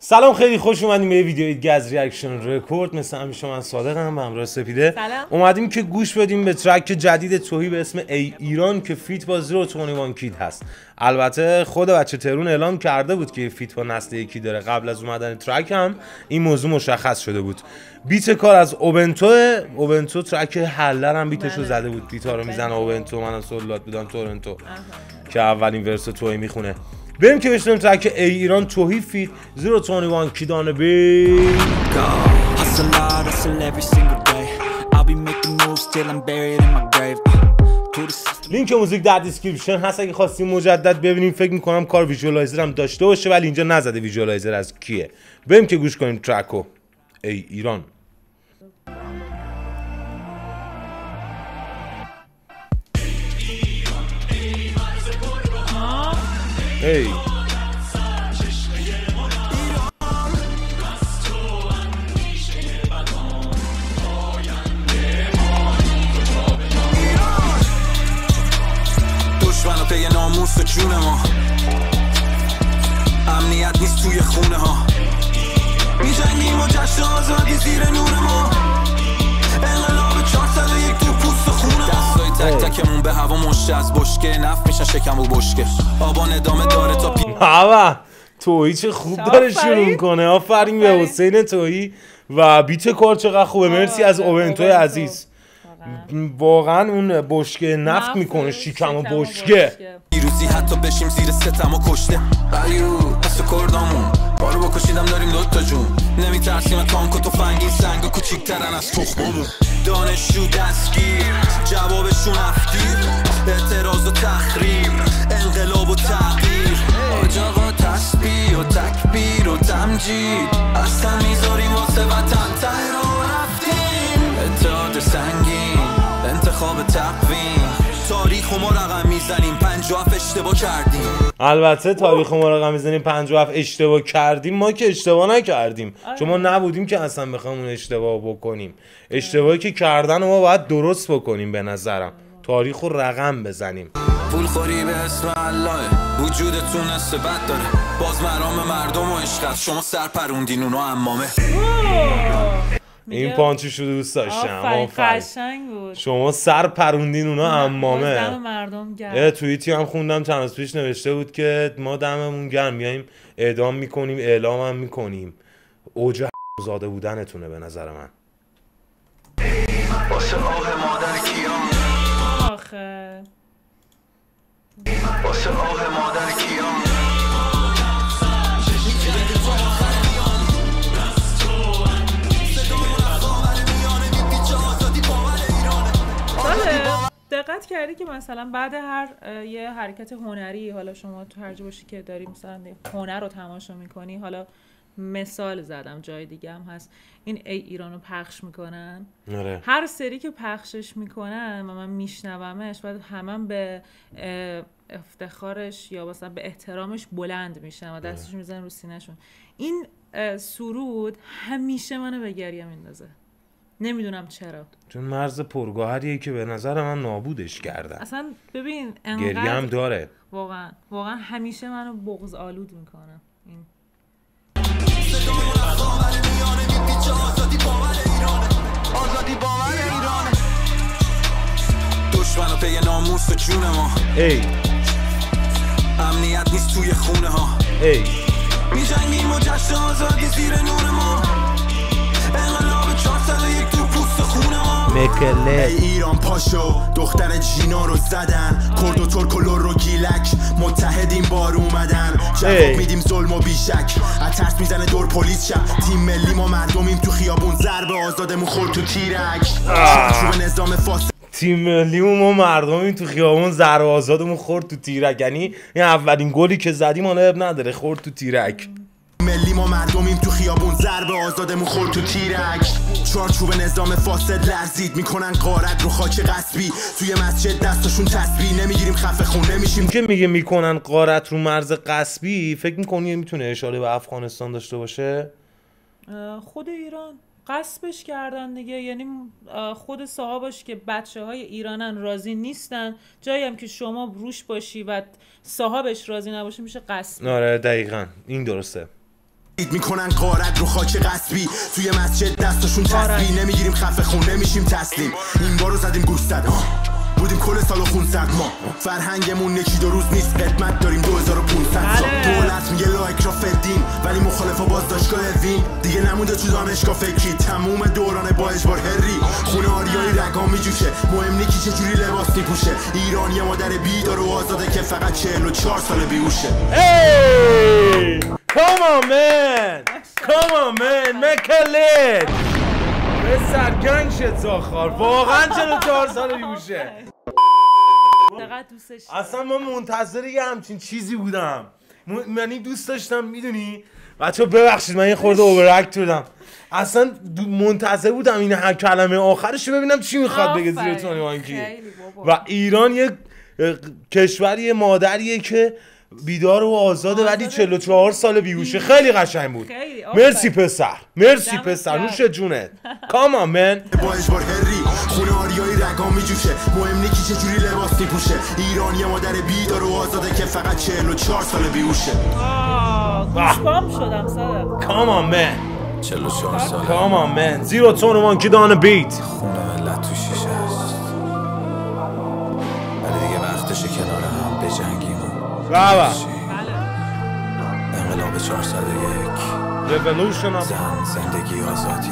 سلام، خیلی خوش اومدیم به ویدیوی گز ریاکشن رکورد. مثل همیشه من صادقم، همراه سپیده. اومدیم که گوش بدیم به ترک جدید توهی به اسم ای ایران که فیت با 021 کید هست. البته خود بچه ترون اعلام کرده بود که فیت با نسل یکی داره. قبل از اومدن ترک هم این موضوع مشخص شده بود. بیت کار از اوبنتو ترک حلر هم بیتشو زده بود. بیتا رو میزنه اوبنتو، منم سولات بودم تورنتو که اولین ورس توهی میخونه. بریم که بشنویم ترک ای ایران توهی فیت 021 کیدانه بی. لینک موزیک در دیسکریپشن هست اگه خواستیم مجدد ببینیم. فکر میکنم کار ویژوالایزر هم داشته باشه ولی اینجا نزده ویژوالایزر از کیه. بریم که گوش کنیم ترکو ای ایران. ای دشمن و پی ناموس و جون ما، امنیت نیست توی خونه ها، میجنگیم و جشن آزادی زیر نور ما، انقلاب 401 تو پوست خونه ما، دستای تک تکمون به هوا مشته از بشکه، نفت میشن شکم و بشکه، آبان ادامه داره تا بابا توهی چه خوب داره شروع میکنه. آفرین به حسین توهی و بیت کار چقدر خوبه. مرسی از اوبنتوی عزیز. واقعا اون بشکه نفت میکنه، شیکم و بشکه. پیروزی حتی بشیم زیر ستم و کشته قریو مثل کردامون، بارو بکشیدم داریم دوتا جون، نمیترسیم تانک و تفنگی سنگ و کوچیکترن از تخممون، دانشجو دستگیر جوابشون افگیر، اعتراض و تخریب انقلاب و تغییر، آج آقا تسبیح و تکبیر و تمجید، اصلا میذاریم واسه وطن ته رو رفتیم، اتحاد سنگین انتخاب تقویم، تاریخ ما رقم میزنیم 57 اشتباه کردیم. البته تاریخ ما رقم میزنیم 57 اشتباه کردیم. ما که اشتباه نکردیم، چون ما نبودیم که اصلا بخوام اون اشتباه بکنیم. اشتباهی که کردن ما باید درست بکنیم. به نظرم تاریخ رو رقم بزنیم. پول خوری به اسم الله، وجودتون نسبت داره، باز مرام مردم و عشقت، شما سر پروندین اونا امامه. این پانچوشو دوست داشتم. قشنگ بود. شما سر پروندین اونا امامه. دم مردم گرم. توییتی هم خوندم چند روز پیش نوشته بود که ما دممون گرم، میایم اعدام میکنیم، اعلام هم میکنیم. اوج زاده بودنتونه به نظر من. واسه آه مادر کیان، آخه واسه آه مادر کیان، دقت کردی که مثلا بعد هر یه حرکت هنری، حالا شما تو هر جا باشی که داری مثلا هنر رو تماشا میکنی، حالا مثال زدم جای دیگه هم هست، این ای ایران رو پخش میکنن. هر سری که پخشش میکنن و من میشنومش بعد همم به افتخارش یا مثلا به احترامش بلند میشن و دستشون میزنن رو سینه‌شون. این سرود همیشه منو به گریه میندازه، نمیدونم چرا، چون مرز پرگوهریه که به نظر من نابودش کردن. اصلا ببین گریه هم داره، واقعا همیشه منو بغض آلود میکنه. این دشمن و پی ناموس و جون ما، ای امنیت نیست توی خونه ها، ای میجنگیم و جشن آزادی زیر نور ما، انقلاب 401 تو پوست خونه ما، مکله. ای ایران پاشو، دختر جینا رو زدن، کرد و ترک و لر و گیلک، متحدین بار اومدن، جواب میدیم ظلم و بیشک، اترس میزنه دور پلیس شب، تیم ملی ما مردمیم تو خیابون، ضرب آزادمون خورد تو تیرک، چوب نظام فاسد، تیم ملیمون ما مردمیم تو خیابون، ضرب آزادمون خورد تو تیرک. یعنی این اولین گلی که زدیم اب نداره، خورد تو تیرک. ملی ما مردمیم تو خیابون، ضرب آزادمون خورد تو تیرک، چارچوب نظام فاسد لرزید، میکنن غارت رو خاک غصبی، توی مسجد دستاشون تسبیح، نمیگیریم خفه خون نمیشیم که میگه میکنن غارت رو مرز غصبی. فکر میکنی میتونه اشاره به افغانستان داشته باشه؟ خود ایران غصبش کردن دیگه، یعنی خود صاحبش که بچه های ایرانن راضی نیستن، جایی هم که شما روش باشی و صاحبش راضی نباشه میشه غصب. آره دقیقاً این درسته. میکنن غارت رو خاک غصبی توی مسجد دستاشون تسبیح نمیگیریم خفه خون نمیشیم تسلیم این بارو زدیم گوش زد بودیم کل سالو خونسرد ما فرهنگمون یکی دو روز نیست قدمت داریم 2500 سال دولت میگه لایک را فدین ولی مخالفا بازداشتگاه وین دیگه نمونده تو دانشگاه فکری تموم دوران با اجبار هری خونه آریایی رگا میجوشه مهم نیکی چجوری لباس میپوشه ایرانی مادر بیدار و آزاده که فقط 44 سال بیهوشه. Hey! Come on man! Come on man! Make a lid! به سرگنگ شد زاخار واقعا 44 سال بیهوشه. چقدر دوستش اصلا من منتظر یه همچین چیزی بودم. منی دوست داشتم میدونی بچه‌ها ببخشید من یه خورده اوورکت بودم. اصلا منتظر بودم این هر کلمه آخرش رو ببینم چی میخواد بگه زیر تونیوانکی. و ایران یه کشوری مادریه که بیدار و آزاده ولی 44 سال بیهوشه. خیلی قشنگ بود. مرسی پسر. مرسی پسر. نوش جونت. کامان من. با اجبار هری خونه آریایی رگا میجوشه مهم نیکی چجوری لباس میپوشه ایرانی مادر بیدار و آزاده که فقط 44 سال بیهوشه. گوشبام شدم صادق. کامان من. 44 سال. کامان من. زیرو تونیوانکی دان بیت. خونه ملت تو شیشه است ولی دیگه وقتشه کنار هم بجنگیم بابا انقلاب 401 رولوشن زن زندگی آزادی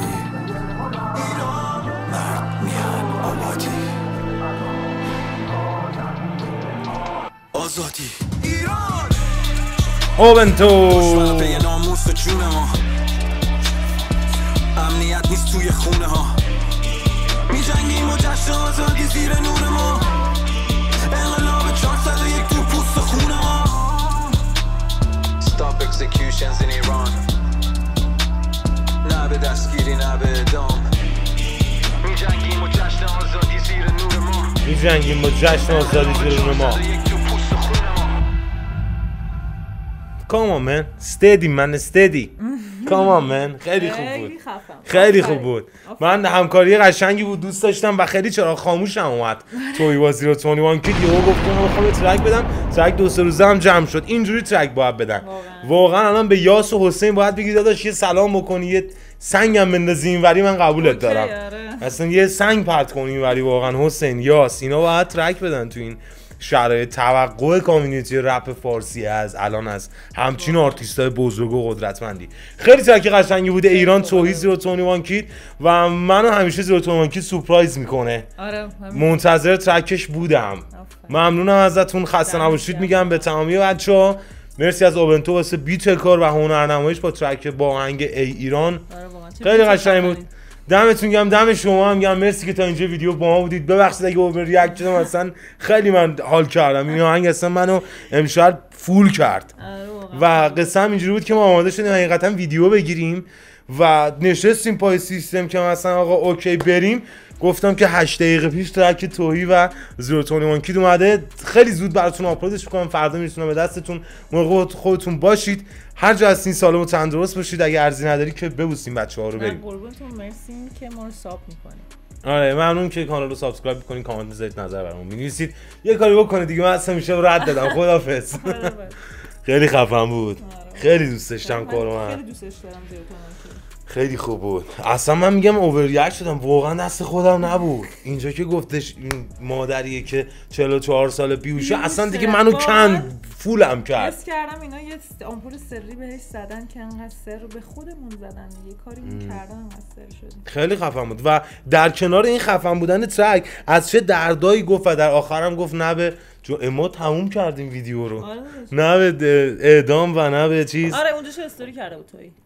مرد میان آبادی آزادی ایران اوبنتو خوشبه به ناموس و جون ما امنیت نیست توی خونه ها میجنگیم و جشن آزادی زیر نور ما انقلاب 401 تو پوست خونه ما Stop executions in Iran نه به دستگیری نه به اعدام میجنگیم و جشن آزادی زیر نور ما میجنگیم با جشن آزادی زیر نور ما. Come on man, steady man, steady. Come on man, خیلی خوب بود. خیلی خوب بود. من همکاری قشنگی بود دوست داشتم و خیلی چرا خاموشم اومد. توی بازی رو تونیوانکی یهو گفتم میخوام ترک بدم. ترک 2-3 روزه هم جمع شد. اینجوری ترک باید بدن. واقعا الان به یاس و حسین باید بگی داداش یه سلام بکنی یه سنگم بندازی اینوری من قبولت دارم. اصلا یه سنگ پرت کنی اینوری واقعا حسین یاس اینا باید ترک بدن تو این شرایط. توقع کامیونیتی رپ فارسی از الان از همچین آرتیستای بزرگ و قدرتمندی. خیلی ترک قشنگی بوده. ایران توهی زیرو تونیوانکی و منو همیشه زیرو تونیوانکی سورپرایز میکنه. آره منتظر ترکش بودم. ممنونم ازتون. خسته نباشید میگم به تمامی بچه‌ها. مرسی از اوبنتو واسه بیت کار و هنرنماییش با ترک با آهنگ ای ایران. خیلی قشنگ بود. دمتون گرم. دم شما هم گرم. مرسی که تا اینجا ویدیو با ما بودید. ببخشید اگه اوور ریاکت شدم اصلا خیلی من حال کردم. این آهنگ اصلا منو امشب فول کرد. و قصه هم اینجوری بود که ما آماده شدیم حقیقتا ویدیو بگیریم و نشستیم پای سیستم که مثلا آقا اوکی بریم. گفتم که 8 دقیقه پیش ترک توهی و زیرو تونیوانکی اومده. خیلی زود براتون آپلودش می‌کنم. فردا میرسونه به دستتون. مراقب خودتون باشید. هر جا هستین سالم و تندرست باشید. اگه ارزی نداری که ببوسیم بچه‌ها رو بریم. قربونتون مرسی که ما رو ساب می‌کنید. آره ممنون که کانال رو سابسکرایب می‌کنید، کامنت بذارید، نظر برامون می‌نویسید. یه کاری بکنید دیگه. من اصلا میشه رد دادم. خداحافظ. خیلی خفن بود. خیلی دوست داشتم کارو. من خیلی دوستش دارم زیرو تونیوانکی. خیلی خوب بود. اصلا من میگم اوورریاکت شدم. واقعا دست خودم نبود. اینجا که گفتش این مادریه که 44 سال بیهوشه اصلا دیگه منو کند فولم کرد. حس کردم اینا یه آمپول سری بهش زدن که انقدر سر رو به خودمون زدن. یه کاری کردن انقدر سر شدیم. خیلی خفن بود و در کنار این خفن بودن ترک از چه دردایی گفت و در آخرم گفت نه به ما تموم کردیم ویدیو رو. نه به اعدام و نه به چیز. آره اونجا چه استوری کرده بود تویی.